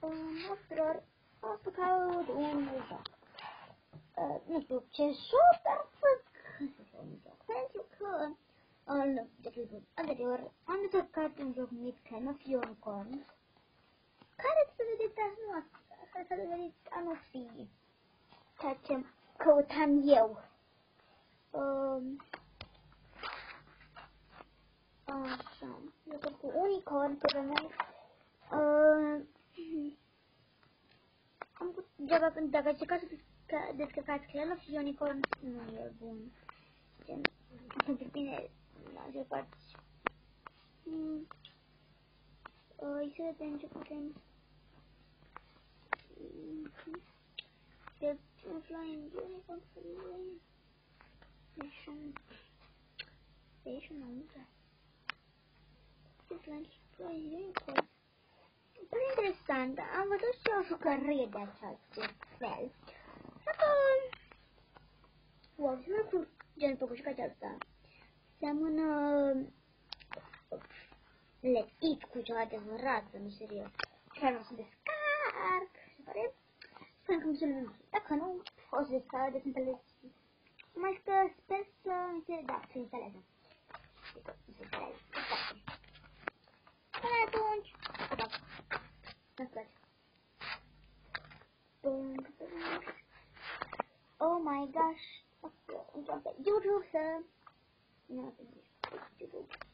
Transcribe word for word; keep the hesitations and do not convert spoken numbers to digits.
uh, doar o să caut un joc. Uh, nu știu ce joc, dar fac un joc. Pentru că uh, de anterior am jucat un joc numit Clan of Unicorns, care să vedeți anul care să vedeți anul fi ceea ce căutam eu. Uh, Așa, lucruri cu unicorn, pe rămâne. Uh, am putut degeaba, pentru dacă încercați să descărcați Clan of Unicorn, nu e bun. Gen, pentru mine, la jucat. Hmm. Uh, să vedem ce putem. De Flying Unicorn, Flying Station, am uitat. Flying Unicorn. Pare interesant, am văzut și o jucărie de acest fel. Dacă... Wow, seamănă cu gen pe juca aceasta. Seamănă... Let's Eat cu ceva adevărat, nu serios. Chiar nu să descarc. Se pare... Sper că nu se le Dacă nu, o să descarc, deci înțeles. Mai că sper să înțeleg, da, să înțelegem. Să înțeleg. Până atunci, opa, să-mi place. Oh my gosh, intram pe YouTube să... Nu, pe YouTube.